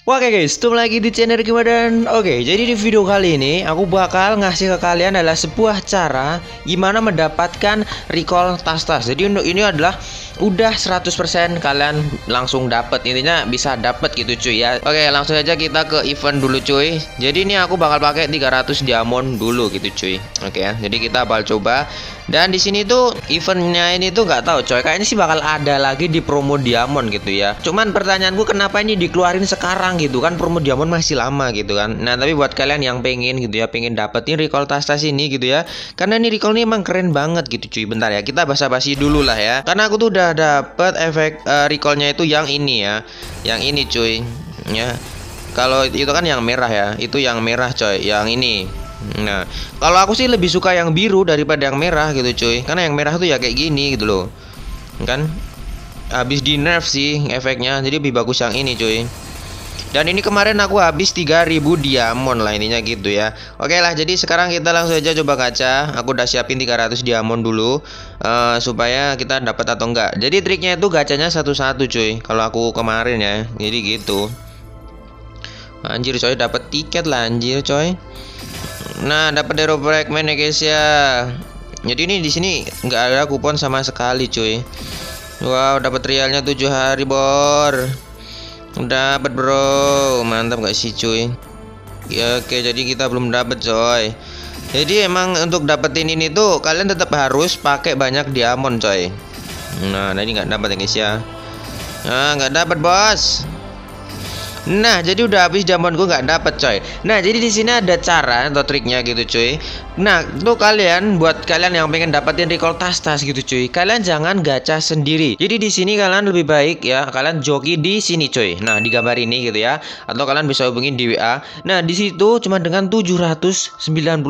Oke guys, ketemu lagi di channel Kimadan. Oke, jadi di video kali ini aku bakal ngasih ke kalian adalah sebuah cara gimana mendapatkan recall tas-tas. Jadi untuk ini adalah udah 100% kalian langsung dapat, intinya bisa dapat gitu cuy ya. Oke, langsung aja kita ke event dulu cuy. Jadi ini aku bakal pakai 300 diamond dulu gitu cuy. Oke ya. Jadi kita bakal coba. Dan di sini tuh eventnya ini tuh nggak tahu coy. Kayaknya sih bakal ada lagi di promo diamond gitu ya. Cuman pertanyaanku kenapa ini dikeluarin sekarang gitu kan, promo diamond masih lama gitu kan. Nah, tapi buat kalian yang pengen gitu ya, pengen dapetin recall tas-tas ini gitu ya. Karena ini recall ini emang keren banget gitu cuy. Bentar ya, kita basa-basi dulu lah ya. Karena aku tuh udah dapet efek recallnya itu yang ini ya. Yang ini cuy. Ya. Kalau itu kan yang merah ya. Itu yang merah coy, yang ini. Nah, kalau aku sih lebih suka yang biru daripada yang merah gitu cuy. Karena yang merah tuh ya kayak gini gitu loh. Kan habis di nerf sih efeknya. Jadi lebih bagus yang ini cuy. Dan ini kemarin aku habis 3000 diamond lah ininya gitu ya. Oke lah, jadi sekarang kita langsung aja coba gacha. Aku udah siapin 300 diamond dulu supaya kita dapat atau enggak. Jadi triknya itu gacanya satu-satu cuy. Kalau aku kemarin ya. Jadi gitu. Anjir coy, dapat tiket lah anjir coy. Nah, dapat hero fragment ya guys ya. Jadi ini di sini nggak ada kupon sama sekali cuy. Wow, dapat realnya 7 hari bor. Dapat bro, mantap gak sih cuy ya. Oke, jadi kita belum dapat coy. Jadi emang untuk dapetin ini tuh kalian tetap harus pakai banyak diamond coy. Nah ini nggak dapat ya guys ya. Nah nggak dapat bos. Nah, jadi udah habis diamondku nggak dapet coy. Nah, jadi di sini ada cara atau triknya gitu cuy. Nah, tuh kalian buat kalian yang pengen dapetin recall tas-tas gitu cuy. Kalian jangan gacha sendiri. Jadi di sini kalian lebih baik ya kalian joki di sini cuy. Nah, di gambar ini gitu ya. Atau kalian bisa hubungin di WA. Nah, di situ cuma dengan 799.000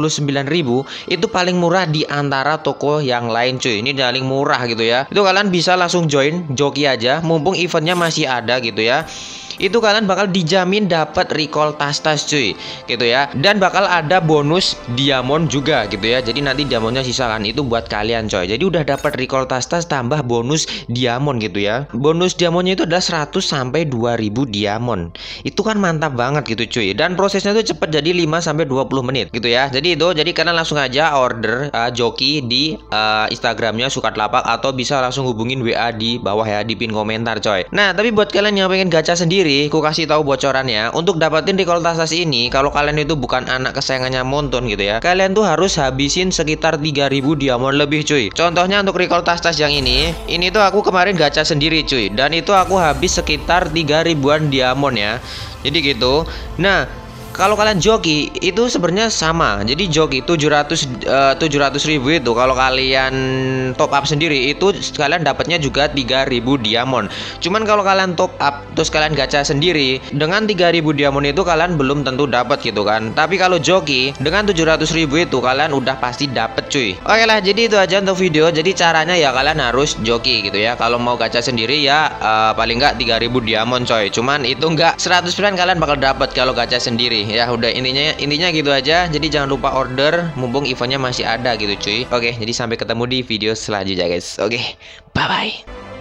itu paling murah di antara toko yang lain cuy. Ini paling murah gitu ya. Itu kalian bisa langsung join joki aja mumpung eventnya masih ada gitu ya. Itu kalian bakal dijamin dapat recall tas-tas cuy gitu ya, dan bakal ada bonus diamond juga gitu ya. Jadi nanti diamondnya sisa kan, itu buat kalian coy. Jadi udah dapat recall tas-tas tambah bonus diamond gitu ya. Bonus diamondnya itu adalah 100 sampai 2000 diamond. Itu kan mantap banget gitu cuy. Dan prosesnya tuh cepet, jadi 5 sampai 20 menit gitu ya. Jadi kalian langsung aja order joki di Instagramnya Sukatlapak, atau bisa langsung hubungin WA di bawah ya, di pin komentar coy. Nah, tapi buat kalian yang pengen gacha sendiri, aku kasih tahu bocorannya. Untuk dapatin recall tas-tas ini, kalau kalian itu bukan anak kesayangannya Monton gitu ya, kalian tuh harus habisin sekitar 3000 diamond lebih cuy. Contohnya untuk recall tas-tas yang ini tuh aku kemarin gacha sendiri cuy, dan itu aku habis sekitar 3000-an diamond ya. Jadi gitu. Nah, kalau kalian joki itu sebenarnya sama. Jadi joki 700.000 itu kalau kalian top up sendiri itu kalian dapatnya juga 3000 diamond. Cuman kalau kalian top up terus kalian gacha sendiri, dengan 3000 diamond itu kalian belum tentu dapat gitu kan. Tapi kalau joki dengan 700.000 itu kalian udah pasti dapat cuy. Oke lah, jadi itu aja untuk video. Jadi caranya ya kalian harus joki gitu ya. Kalau mau gacha sendiri ya paling nggak 3000 diamond coy. Cuman itu nggak 100% kalian bakal dapat kalau gacha sendiri. Ya udah, intinya gitu aja. Jadi jangan lupa order mumpung eventnya masih ada gitu cuy. Oke, jadi sampai ketemu di video selanjutnya guys. Oke, bye bye.